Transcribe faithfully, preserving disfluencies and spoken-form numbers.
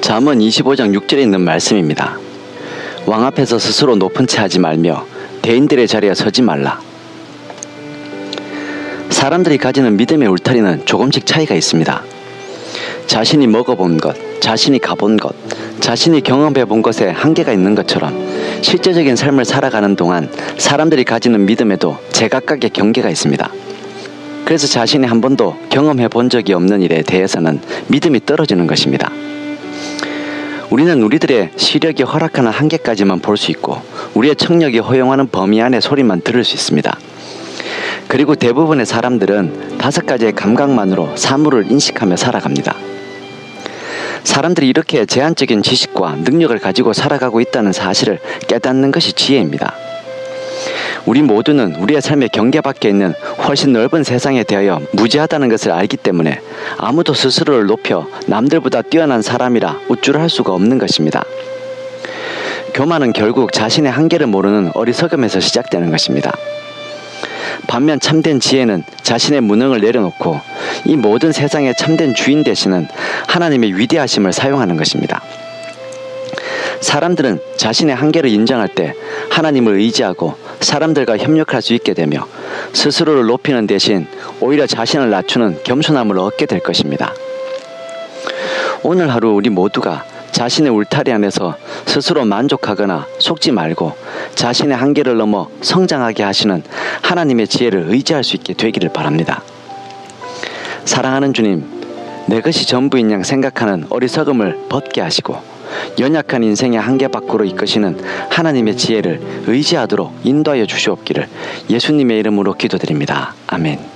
잠언 이십오 장 육 절에 있는 말씀입니다. 왕 앞에서 스스로 높은 채 하지 말며 대인들의 자리에 서지 말라. 사람들이 가지는 믿음의 울타리는 조금씩 차이가 있습니다. 자신이 먹어본 것, 자신이 가본 것, 자신이 경험해 본 것에 한계가 있는 것처럼 실제적인 삶을 살아가는 동안 사람들이 가지는 믿음에도 제각각의 경계가 있습니다. 그래서 자신이 한 번도 경험해 본 적이 없는 일에 대해서는 믿음이 떨어지는 것입니다. 우리는 우리들의 시력이 허락하는 한계까지만 볼 수 있고 우리의 청력이 허용하는 범위 안의 소리만 들을 수 있습니다. 그리고 대부분의 사람들은 다섯 가지의 감각만으로 사물을 인식하며 살아갑니다. 사람들이 이렇게 제한적인 지식과 능력을 가지고 살아가고 있다는 사실을 깨닫는 것이 지혜입니다. 우리 모두는 우리의 삶의 경계 밖에 있는 훨씬 넓은 세상에 대하여 무지하다는 것을 알기 때문에 아무도 스스로를 높여 남들보다 뛰어난 사람이라 우쭐할 수가 없는 것입니다. 교만은 결국 자신의 한계를 모르는 어리석음에서 시작되는 것입니다. 반면 참된 지혜는 자신의 무능을 내려놓고 이 모든 세상의 참된 주인 되시는 하나님의 위대하심을 사용하는 것입니다. 사람들은 자신의 한계를 인정할 때 하나님을 의지하고 사람들과 협력할 수 있게 되며 스스로를 높이는 대신 오히려 자신을 낮추는 겸손함을 얻게 될 것입니다. 오늘 하루 우리 모두가 자신의 울타리 안에서 스스로 만족하거나 속지 말고 자신의 한계를 넘어 성장하게 하시는 하나님의 지혜를 의지할 수 있게 되기를 바랍니다. 사랑하는 주님, 내 것이 전부인 양 생각하는 어리석음을 벗게 하시고 연약한 인생의 한계 밖으로 이끄시는 하나님의 지혜를 의지하도록 인도하여 주시옵기를 예수님의 이름으로 기도드립니다. 아멘.